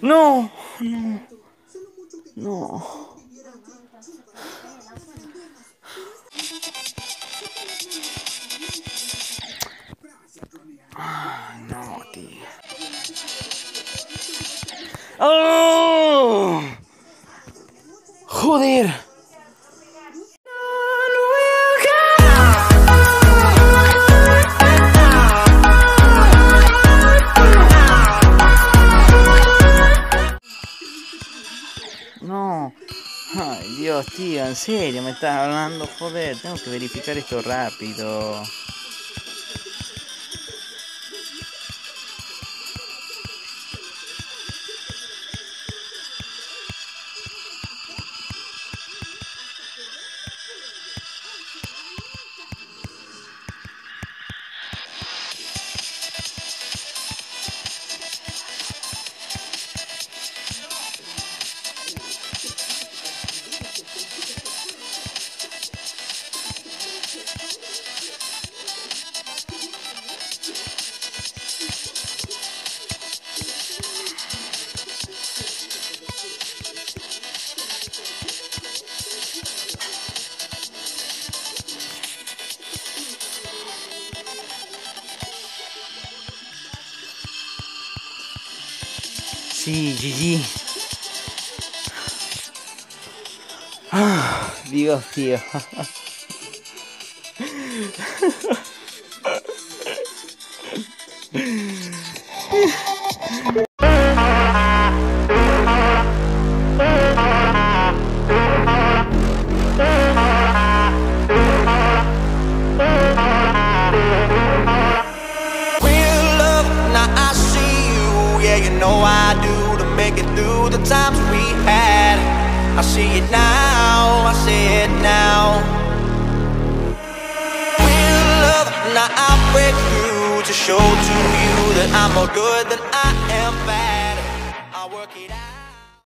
No, no, no. No, tío. ¡Oh! ¡Joder! No. Ay, Dios, tío, en serio, me estás hablando, joder, tengo que verificar esto rápido. Sí, GG. Ah, Dios, tío. I do to make it through the times we had. I see it now, I see it now. Real love, now I break through to show to you that I'm more good than I am bad. I work it out.